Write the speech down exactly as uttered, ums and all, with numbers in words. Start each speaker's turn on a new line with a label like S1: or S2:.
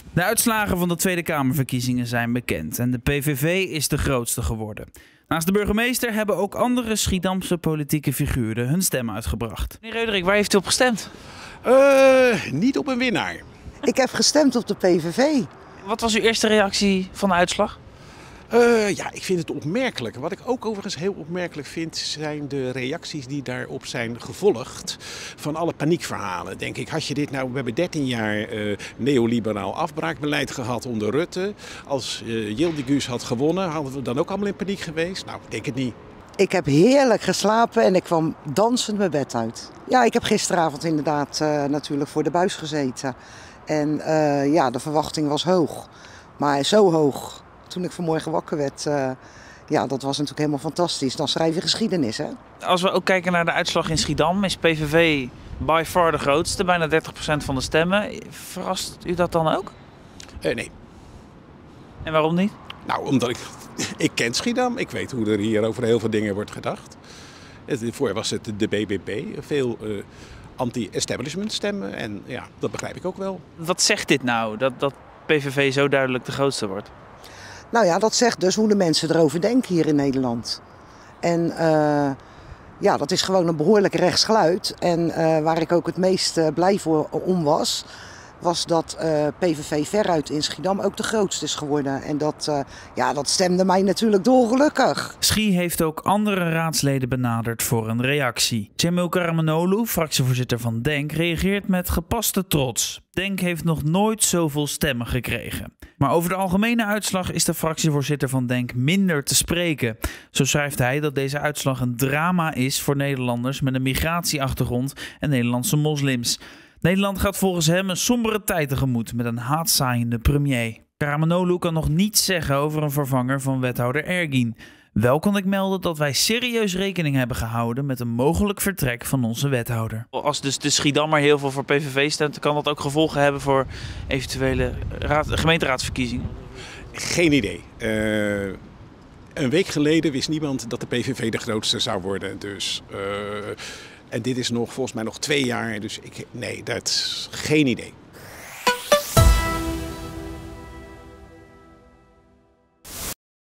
S1: De uitslagen van de Tweede Kamerverkiezingen zijn bekend en de P V V is de grootste geworden. Naast de burgemeester hebben ook andere Schiedamse politieke figuren hun stem uitgebracht.
S2: Meneer Reuderik, waar heeft u op gestemd?
S3: Uh, niet op een winnaar.
S4: Ik heb gestemd op de P V V.
S2: Wat was uw eerste reactie van de uitslag?
S3: Uh, ja, ik vind het opmerkelijk. Wat ik ook overigens heel opmerkelijk vind, zijn de reacties die daarop zijn gevolgd van alle paniekverhalen. Denk ik, had je dit nou, we hebben dertien jaar uh, neoliberaal afbraakbeleid gehad onder Rutte. Als uh, Yildiz had gewonnen, hadden we dan ook allemaal in paniek geweest? Nou, ik denk het niet.
S4: Ik heb heerlijk geslapen en ik kwam dansend mijn bed uit. Ja, ik heb gisteravond inderdaad uh, natuurlijk voor de buis gezeten. En uh, ja, de verwachting was hoog. Maar zo hoog. Toen ik vanmorgen wakker werd, uh, ja, dat was natuurlijk helemaal fantastisch. Dan schrijf je geschiedenis, hè?
S2: Als we ook kijken naar de uitslag in Schiedam, is P V V by far de grootste. Bijna dertig procent van de stemmen. Verrast u dat dan ook?
S3: Uh, nee.
S2: En waarom niet?
S3: Nou, omdat ik... Ik ken Schiedam. Ik weet hoe er hier over heel veel dingen wordt gedacht. Voor was het de B B B. Veel uh, anti-establishment stemmen. En ja, dat begrijp ik ook wel.
S2: Wat zegt dit nou, dat, dat P V V zo duidelijk de grootste wordt?
S4: Nou ja, dat zegt dus hoe de mensen erover denken hier in Nederland. En uh, ja, dat is gewoon een behoorlijk rechtsgeluid. En uh, waar ik ook het meest uh, blij voor om was, was dat uh, P V V veruit in Schiedam ook de grootste is geworden. En dat, uh, ja, dat stemde mij natuurlijk dolgelukkig.
S1: Schie heeft ook andere raadsleden benaderd voor een reactie. Cemil Karamanoglu, fractievoorzitter van Denk, reageert met gepaste trots. Denk heeft nog nooit zoveel stemmen gekregen. Maar over de algemene uitslag is de fractievoorzitter van Denk minder te spreken. Zo schrijft hij dat deze uitslag een drama is voor Nederlanders met een migratieachtergrond en Nederlandse moslims. Nederland gaat volgens hem een sombere tijd tegemoet met een haatzaaiende premier. Karamanoglu kan nog niets zeggen over een vervanger van wethouder Ergin. Wel kan ik melden dat wij serieus rekening hebben gehouden met een mogelijk vertrek van onze wethouder.
S2: Als dus de Schiedammer heel veel voor P V V stemt, kan dat ook gevolgen hebben voor eventuele raad, gemeenteraadsverkiezingen?
S3: Geen idee. Uh, een week geleden wist niemand dat de P V V de grootste zou worden. Dus, uh, en dit is nog volgens mij nog twee jaar. Dus ik, nee, dat is geen idee.